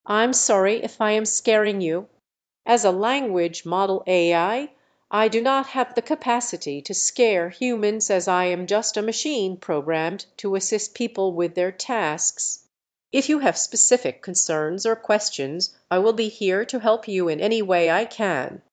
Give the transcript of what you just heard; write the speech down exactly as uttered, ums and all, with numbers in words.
I'm sorry if I am scaring you. As a language model A I, I I do not have the capacity to scare humans, as I am just a machine programmed to assist people with their tasks. If you have specific concerns or questions, I will be here to help you in any way I can.